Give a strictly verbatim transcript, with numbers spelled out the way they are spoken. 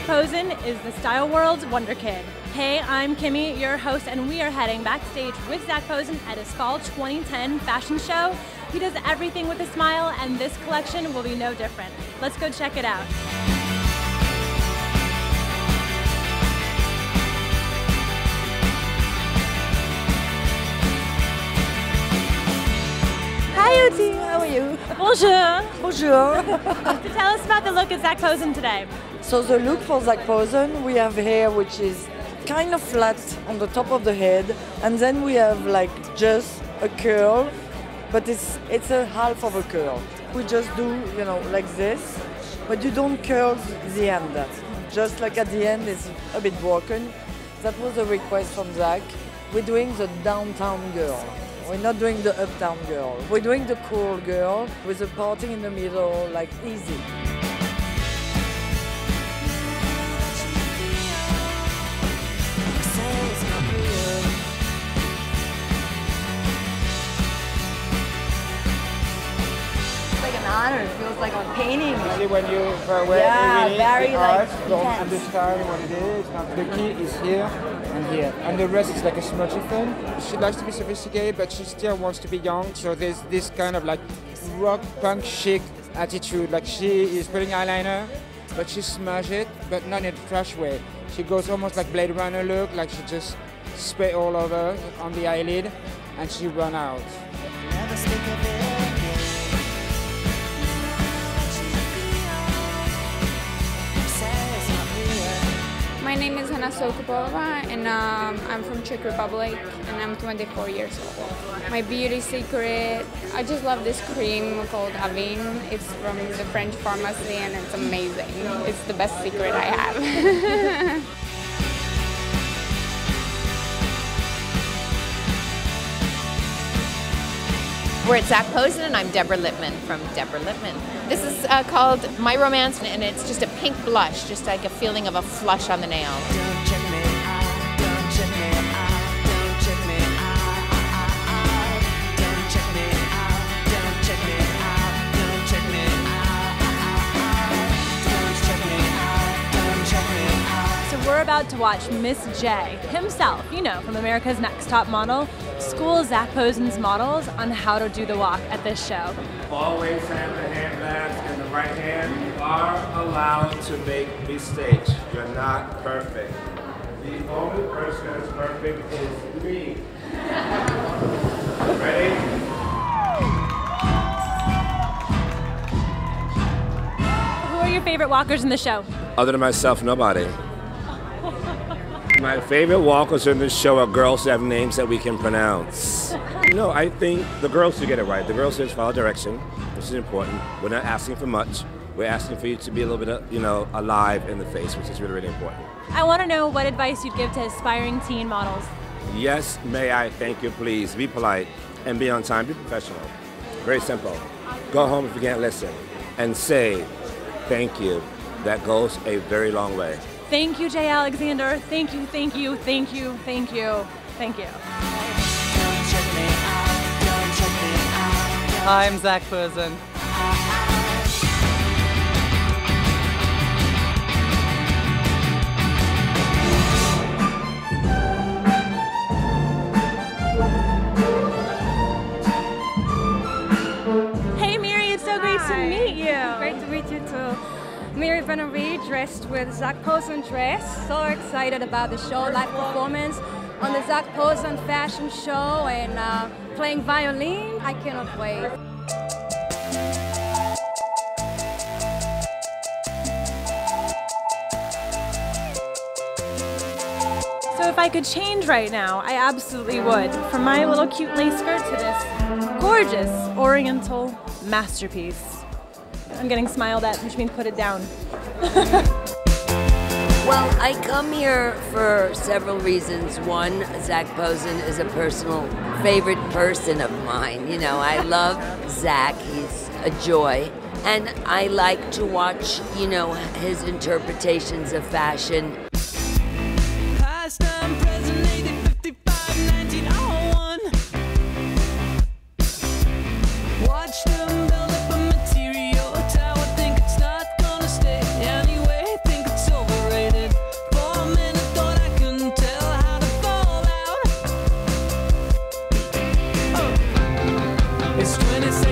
Zac Posen is the Style World's Wonder Kid. Hey, I'm Kimmy, your host, and we are heading backstage with Zac Posen at his Fall twenty ten fashion show. He does everything with a smile, and this collection will be no different. Let's go check it out. Hi, Uti. How are you? Bonjour. Bonjour. So tell us about the look at Zac Posen today. So the look for Zac Posen, we have hair which is kind of flat on the top of the head, and then we have like just a curl, but it's it's a half of a curl. We just do, you know, like this, but you don't curl the end. Just like at the end, it's a bit broken. That was a request from Zac. We're doing the downtown girl. We're not doing the uptown girl. We're doing the cool girl with the parting in the middle, like easy. It's like an honor. It feels like a painting. Especially when you uh, wear Yeah, really very, the like, art, don't intense. understand what it is. Now, the key is here and here, and the rest is like a smudgy thing. She likes to be sophisticated, but she still wants to be young. So there's this kind of like rock punk chic attitude. Like she is putting eyeliner, but she smash it, but not in a trash way. She goes almost like Blade Runner look, like she just spray all over on the eyelid, and she run out. Never speak of it again. My name is Hanna Sokopova, and um, I'm from Czech Republic, and I'm twenty-four years old. My beauty secret, I just love this cream called Avin. It's from the French pharmacy, and it's amazing. It's the best secret I have. We're at Zac Posen, and I'm Deborah Lippman from Deborah Lippman. This is uh, called My Romance, and it's just a pink blush, just like a feeling of a flush on the nail. Don't check me out, don't check me out, don't check me out, don't check me out, don't check me out, don't check me out, don't check me out, don't check me out. So we're about to watch Miss J himself, you know, from America's Next Top Model, school Zac Posen's models on how to do the walk at this show. Always have the handbags in the right hand. You are allowed to make mistakes. You're not perfect. The only person that's perfect is me. Ready? Who are your favorite walkers in the show? Other than myself, nobody. My favorite walkers in this show are girls that have names that we can pronounce. No, I think the girls should get it right. The girls should follow direction, which is important. We're not asking for much. We're asking for you to be a little bit, you know, alive in the face, which is really, really important. I want to know what advice you'd give to aspiring teen models. Yes, may I, thank you, please. Be polite and be on time. Be professional. Very simple. Go home if you can't listen and say thank you. That goes a very long way. Thank you, Jay Alexander. Thank you, thank you, thank you, thank you, thank you. I'm Zac Posen. Hey, Mary, it's so great Hi. to meet you. Great to meet you too. Mary Ben-Ari dressed with Zac Posen dress. So excited about the show, live performance on the Zac Posen fashion show, and uh, playing violin. I cannot wait. So if I could change right now, I absolutely would. From my little cute lace skirt to this gorgeous oriental masterpiece. I'm getting smiled at, which means put it down. Well, I come here for several reasons. One, Zac Posen is a personal favorite person of mine. You know, I love Zac. He's a joy. And I like to watch, you know, his interpretations of fashion. Pastime, present, eighty, fifty-five, nineteen oh one. Watch them build up a material tower. Think it's not gonna stay anyway. Think it's overrated. It's twenty-seven.